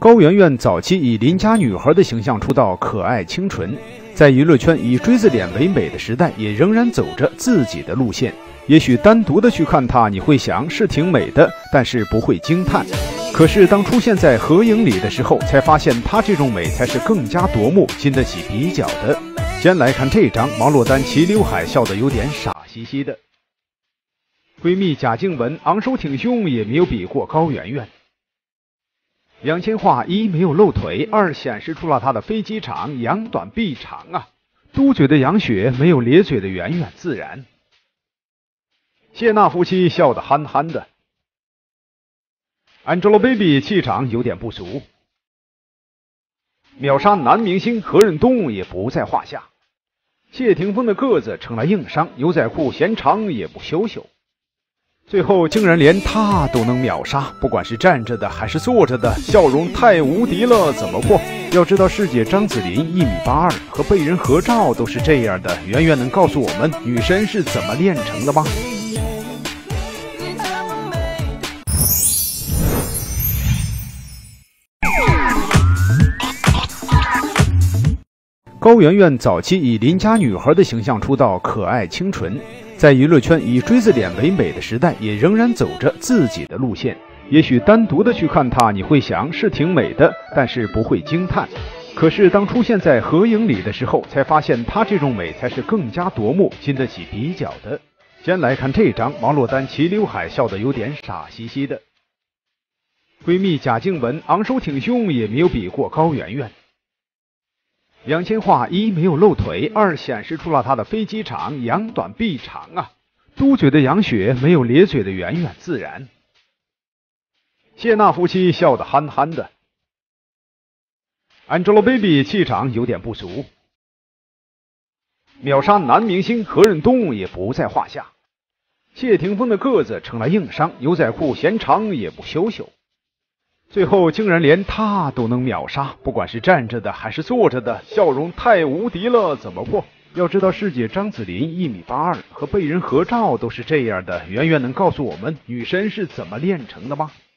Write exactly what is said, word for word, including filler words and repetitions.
高圆圆早期以邻家女孩的形象出道，可爱清纯，在娱乐圈以锥子脸为美的时代，也仍然走着自己的路线。也许单独的去看她，你会想是挺美的，但是不会惊叹。可是当出现在合影里的时候，才发现她这种美才是更加夺目、经得起比较的。先来看这张王珞丹齐刘海，笑得有点傻兮兮的。闺蜜贾静雯昂首挺胸，也没有比过高圆圆。杨千嬅一没有露腿，二显示出了她的飞机场，扬短避长啊。嘟嘴的杨雪没有咧嘴的圆圆自然。谢娜夫妻笑得憨憨的。Angelababy 气场有点不俗。秒杀男明星何润东也不在话下。谢霆锋的个子成了硬伤，牛仔裤嫌长也不修修。最后竟然连他都能秒杀，不管是站着的还是坐着的，笑容太无敌了，怎么破？要知道师姐张子琳一米八二，和被人合照都是这样的，圆圆能告诉我们女神是怎么炼成的吗？高圆圆早期以邻家女孩的形象出道，可爱清纯，在娱乐圈以锥子脸为美的时代，也仍然走着自己的路线。也许单独的去看她，你会想是挺美的，但是不会惊叹。可是当出现在合影里的时候，才发现她这种美才是更加夺目、经得起比较的。先来看这张王珞丹齐刘海，笑得有点傻兮兮的。闺蜜贾静雯昂首挺胸，也没有比过高圆圆。杨千嬅一没有露腿，二显示出了她的飞机场，扬短避长啊。嘟嘴的杨雪没有咧嘴的圆圆自然。谢娜夫妻笑得憨憨的。Angelababy 气场有点不俗。秒杀男明星何润东也不在话下。谢霆锋的个子成了硬伤，牛仔裤嫌长也不修修。最后竟然连他都能秒杀，不管是站着的还是坐着的，笑容太无敌了，怎么破？要知道师姐张子琳一米八二，和被人合照都是这样的，圆圆能告诉我们女神是怎么炼成的吗？